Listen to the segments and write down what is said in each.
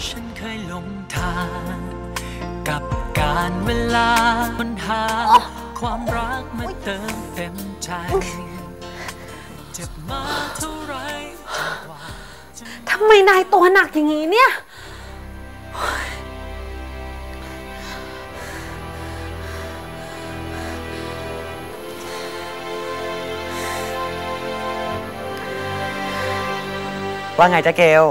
ฉันเคยหลงทางกับการเวลาค้นหาความรักมาเติมเต็มใจเจ็บมาเท่าไรทำไมนายตัวหนักอย่างนี้เนี่ยว่าไงจ๊ะเกล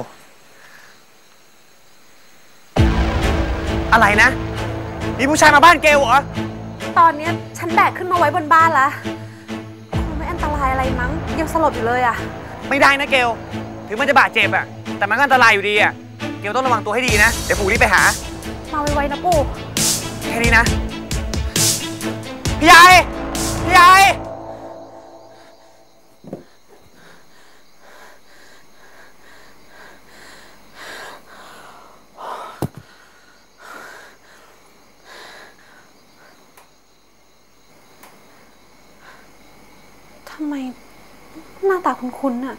อะไรนะมีผู้ชายมาบ้านเกลเหรอตอนนี้ฉันแบกขึ้นมาไว้บนบ้านแล้วคงไม่อันตรายอะไรมั้งยังสลบอยู่เลยอ่ะไม่ได้นะเกลถึงมันจะบาดเจ็บอะแต่มันก็อันตรายอยู่ดีอะเกลต้องระวังตัวให้ดีนะเดี๋ยวปู่รีบไปหามาไวๆนะปู่แค่นี้นะพี่ใหญ่พี่ใหญ่ทำไมหน้าตาคุ้นๆน่ะ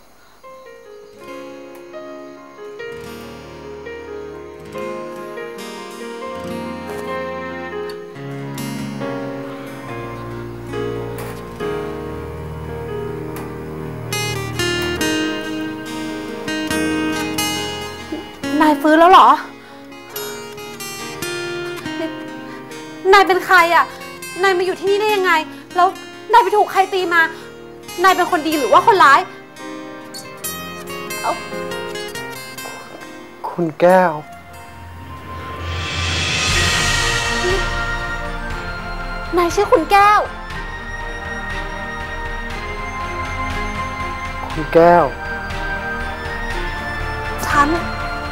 นายฟื้นแล้วเหรอนายเป็นใครอ่ะนายมาอยู่ที่นี่ได้ยังไงแล้วนายไปถูกใครตีมานายเป็นคนดีหรือว่าคนร้ายคุณแก้วนายชื่อคุณแก้วคุณแก้วฉัน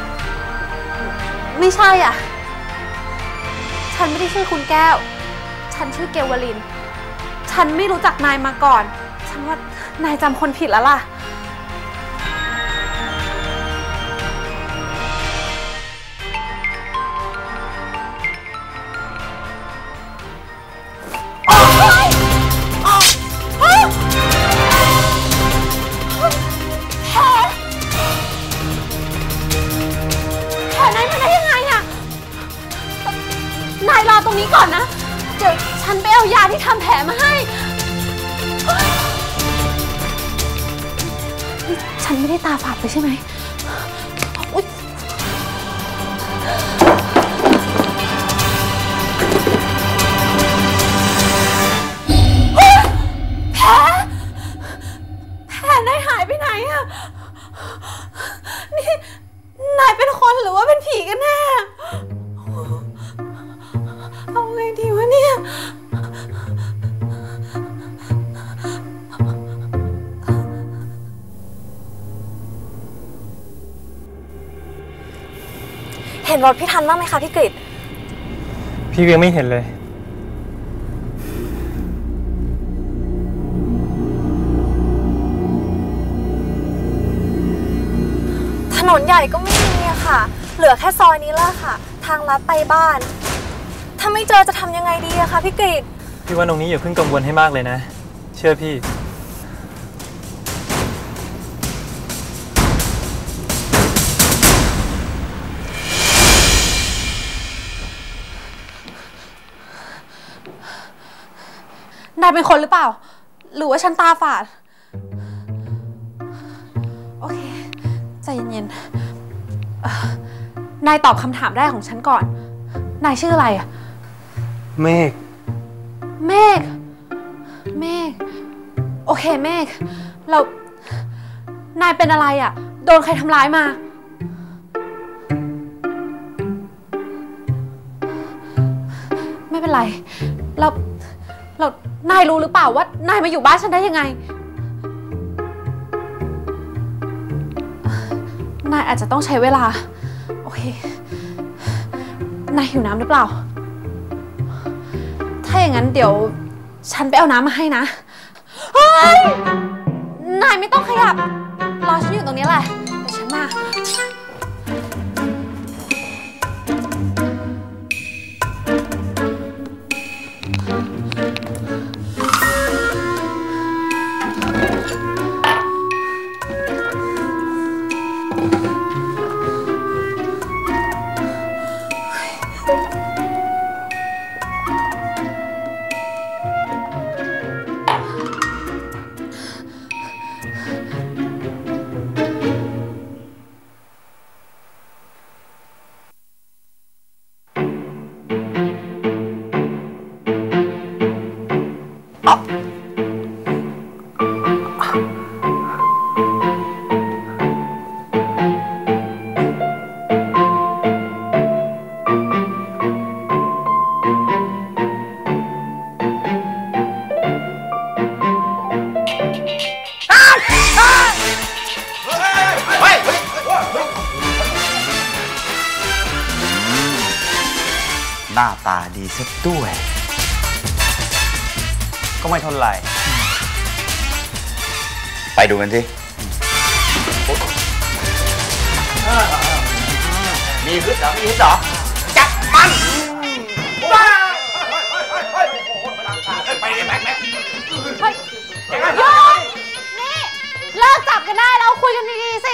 ไม่ใช่อ่ะฉันไม่ได้ชื่อคุณแก้วฉันชื่อเกวลินฉันไม่รู้จักนายมาก่อนฉันว่านายจำคนผิดแล้วล่ะนายรอตรงนี้ก่อนนะเดี๋ยวฉันไปเอายาที่ทำแผลมาให้ฉันไม่ได้ตาฝาดไปใช่ไหมแผลนายหายไปไหนอะนี่นายเป็นคนหรือว่าเป็นผีกันแน่เอาไงดีวะเนี่ยเห็นรถพี่ทันบ้างไหมคะพี่กฤษพี่ยังไม่เห็นเลยถนนใหญ่ก็ไม่มีอะค่ะเหลือแค่ซอยนี้แหละค่ะทางลัดไปบ้านถ้าไม่เจอจะทำยังไงดีอะคะพี่กฤษพี่ว่าตรงนี้อย่าเพิ่งกังวลให้มากเลยนะเชื่อพี่นายเป็นคนหรือเปล่าหรือว่าฉันตาฝาดโอเคใจเย็นๆนายตอบคำถามแรกของฉันก่อนนายชื่ออะไรอะเมฆเมฆโอเคเมฆเรานายเป็นอะไรอะโดนใครทำร้ายมาไม่เป็นไรเรานายรู้หรือเปล่าว่านายมาอยู่บ้านฉันได้ยังไงนายอาจจะต้องใช้เวลาโอเคนายหิวน้ำหรือเปล่าถ้าอย่างนั้นเดี๋ยวฉันไปเอาน้ำมาให้นะเฮ้ยนายไม่ต้องขยับรอฉันอยู่ตรงนี้แหละเดี๋ยวฉันมาเหน้าตาดีซะด้วยก็ไม่ทนไหลไปดูกันสิมีฮึดเหรอมีฮึดเหรอจับมันไปเลยแม็กหยุดนี่เลิกจับกันได้แล้วคุยกันดีๆสิ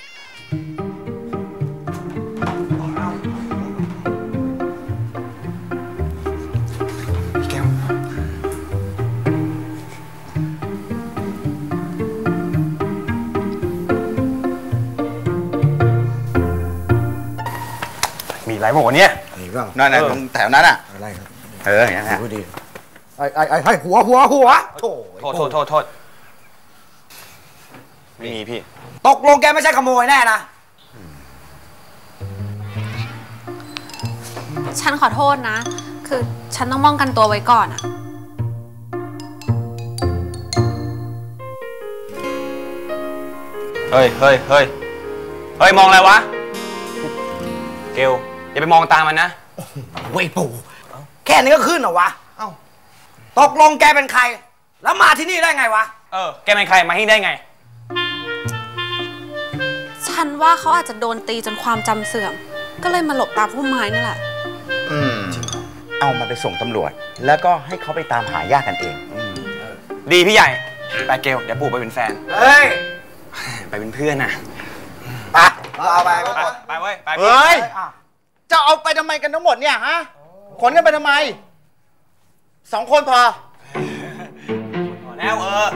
มีอะไรบ้างวะเนี่ยนั่นตรงแถวนั้นอ่ะอะไรครับอย่างนั้นฮะไอ้หัวโทษไม่มีพี่ตกลงแกไม่ใช่ขโมยแน่นะฉันขอโทษนะคือฉันต้องป้องกันตัวไว้ก่อนอะเฮ้ยมองอะไรวะเกลอย่าไปมองตามมันนะเว้ยปู่แค่นี้ก็ขึ้นเหรอวะตกลงแกเป็นใครแล้วมาที่นี่ได้ไงวะแกเป็นใครมาที่ได้ไงฉันว่าเขาอาจจะโดนตีจนความจำเสื่อมก็เลยมาหลบตามพุ่มไม้นี่แหละเอามาไปส่งตำรวจแล้วก็ให้เขาไปตามหาญาติกันเองดีพี่ใหญ่ไปเกลเดี๋ยวปู่ไปเป็นแฟนเฮ้ยไปเป็นเพื่อนนะไปเอาไปเว้ยเฮ้ยจะเอาไปทำไมกันทั้งหมดเนี่ยฮะขนกันไปทำไม2 คนพอแล้ว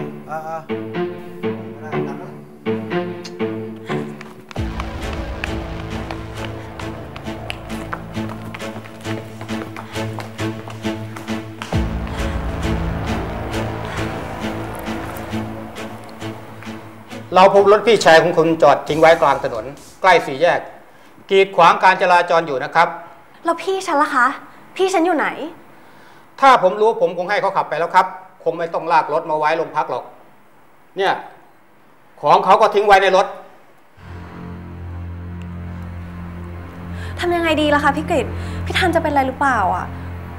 เราพบรถพี่ชายของคุณจอดทิ้งไว้กลางถนนใกล้4 แยกกีดขวางการจราจรอยู่นะครับแล้วพี่ฉันล่ะคะพี่ฉันอยู่ไหนถ้าผมรู้ผมคงให้เขาขับไปแล้วครับคงไม่ต้องลากรถมาไว้โรงพักหรอกเนี่ยของเขาก็ทิ้งไว้ในรถทำยังไงดีล่ะคะพี่กฤษพี่ทันจะเป็นอะไรหรือเปล่าอ่ะ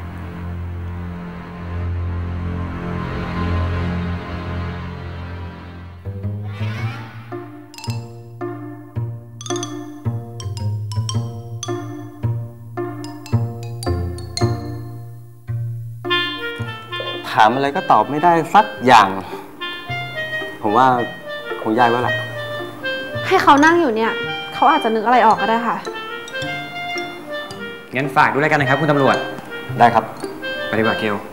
ถามอะไรก็ตอบไม่ได้สักอย่างผมว่าคงยากแล้วล่ะให้เขานั่งอยู่เนี่ยเขาอาจจะนึกอะไรออกก็ได้ค่ะงั้นฝากดูแลกันนะครับคุณตำรวจได้ครับไปดีกว่าเกล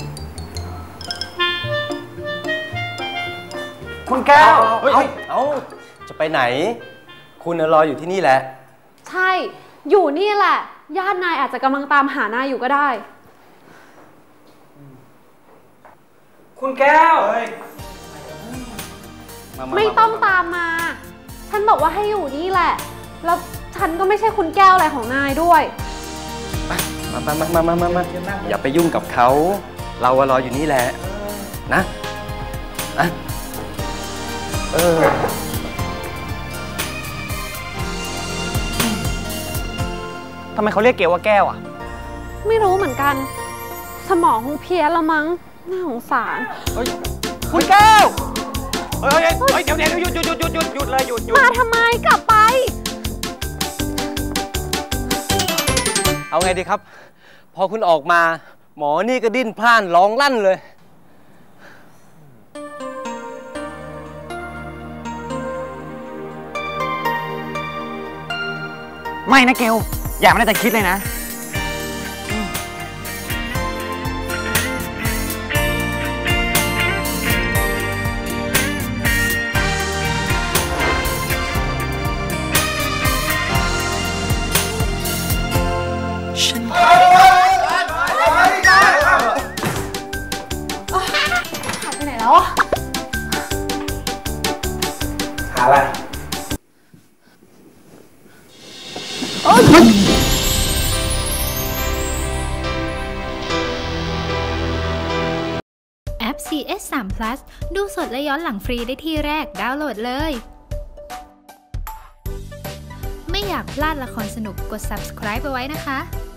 คุณแก้วเอาจะไปไหนคุณรออยู่ที่นี่แหละใช่อยู่นี่แหละญาตินายอาจจะกำลังตามหานายอยู่ก็ได้คุณแก้วไม่ต้องตามมาฉันบอกว่าให้อยู่นี่แหละแล้วฉันก็ไม่ใช่คุณแก้วอะไรของนายด้วยมาอย่าไปยุ่งกับเขาเรารออยู่นี่แหละนะทำไมเขาเรียกเกลว่าแก้วอ่ะไม่รู้เหมือนกันสมองคงเพี้ยนละมั้งน่าสงสารคุณแก้วเดี๋ยวหยุดเลยหยุดมาทำไมกลับไปเอาไงดีครับพอคุณออกมาหมอนี่ก็ดิ้นพล่านร้องลั่นเลยไม่นะเกลอย่าไม่ได้แต่คิดเลยนะอะไรแอป CS3 Plus ดูสดและย้อนหลังฟรีได้ที่แรกดาวน์โหลดเลย ไม่อยากพลาดละครสนุกกด subscribe ไปไว้นะคะ